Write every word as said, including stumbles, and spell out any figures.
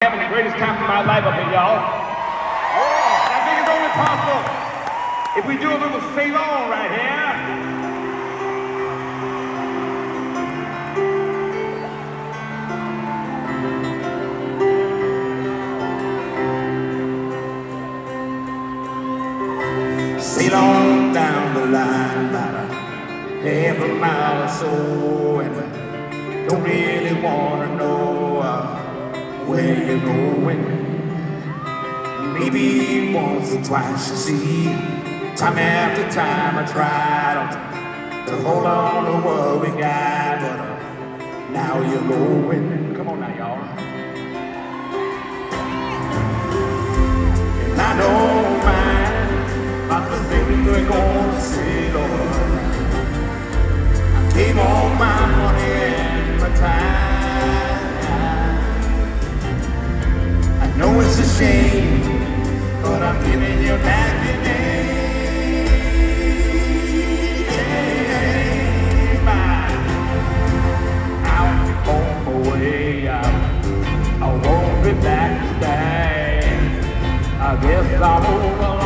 having the greatest time of my life up here, y'all. I think it's only possible if we do a little sail on right here. Sail on down the line about a half a mile or so, and I don't really want to know uh, where you're going. Maybe once or twice you see, time after time I tried to hold on to what we got, but uh, now you're going. Come on now, y'all. And I don't mind about the things we're gonna say, Lord. I gave all my money and my time. I know it's a shame, but I'm giving you back your name. Out on my way out, I won't be back today. I guess I'm over.